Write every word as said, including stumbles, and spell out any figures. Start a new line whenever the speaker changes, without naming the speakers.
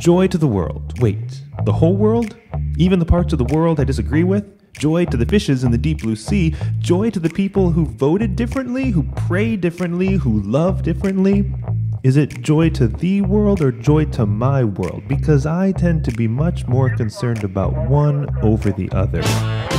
Joy to the world. Wait, the whole world? Even the parts of the world I disagree with? Joy to the fishes in the deep blue sea. Joy to the people who voted differently, who pray differently, who love differently. Is it joy to the world or joy to my world? Because I tend to be much more concerned about one over the other.